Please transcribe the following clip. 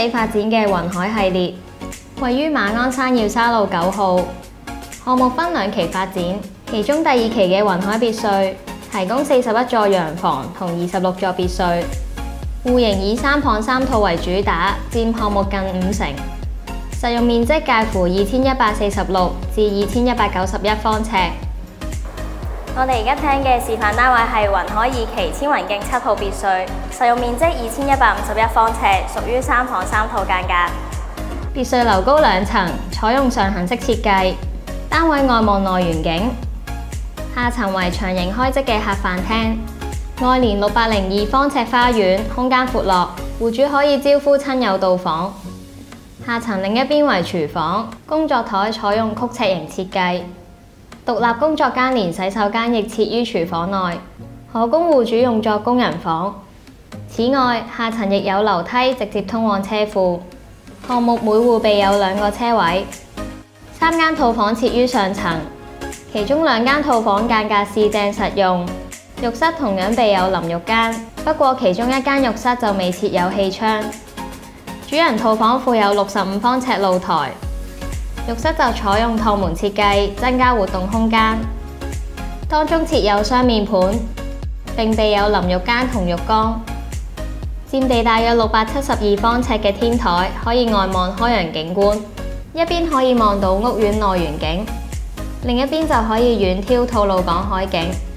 死發展嘅雲海系列，位於馬鞍山耀沙路9號。項目分2期發展，其中第2期嘅雲海別墅提供41座洋房同26座別墅，戶型以3房3套為主打，佔項目近50%。實用面積介乎2146至2191方尺。我哋而家聽嘅示範單位係雲海2期千雲徑7號別墅，實用面積2151方尺，屬於3房3套間隔。別墅樓高2層，採用上行式設計，單位外望內園景，下層為長形開積嘅客飯廳，外連602方尺花園，空間闊落，戶主可以招呼親友到訪。下層另一邊為廚房，工作台採用曲尺形設計，獨立工作間連洗手間亦設於廚房內，可供戶主用作工人房。此外，下層亦有樓梯直接通往車庫。項目每戶備有2個車位，3間套房設於上層，其中2間套房間隔四正實用，浴室同樣備有淋浴間，不過其中1間浴室就未設有氣窗。主人套房附有65方尺露台，浴室就採用趟門設計，增加活動空間。當中設有雙面盤，並備有淋浴間同浴缸。佔地大約672方尺嘅天台可以外望開揚景觀，一邊可以望到屋苑內園景，另一邊就可以遠眺吐露港海景。